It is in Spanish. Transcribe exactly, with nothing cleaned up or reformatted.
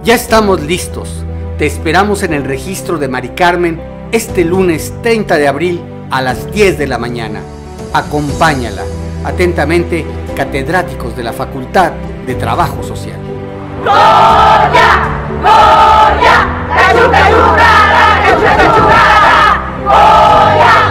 Ya estamos listos. Te esperamos en el registro de Mari Carmen este lunes treinta de abril a las diez de la mañana. Acompáñala. Atentamente, catedráticos de la Facultad de Trabajo Social. ¡Goya! ¡Goya! ¡Cachuca, chuca! ¡Cachuca, chuca! ¡Goya!